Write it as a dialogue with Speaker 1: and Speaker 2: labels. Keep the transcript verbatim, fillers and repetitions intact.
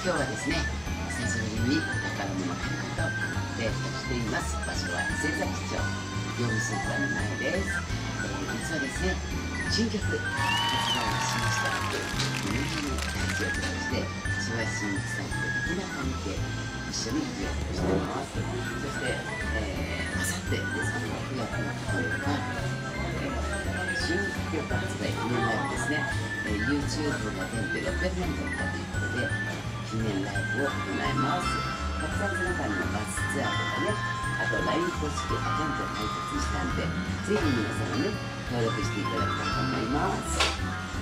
Speaker 1: 今日はですね、久しぶりに宝物買い方をデートしています。場所は伊勢崎町業務スーパーの前です。えー、実はですね、新曲発売しました。人気のラジオとして千葉真一さんと的な関係一緒に予約しています。そして、えー、あさってですね、くがつのここのか、えー、新曲発売記念ライブですね、えー、YouTube が全編ろっぴゃくまんだったということで記念ライブを行います。たくさんその他にもバスツアーとかね、あと ライン 公式アカウントを開設したんで、ぜひ皆様ね、登録していただきたいと思います。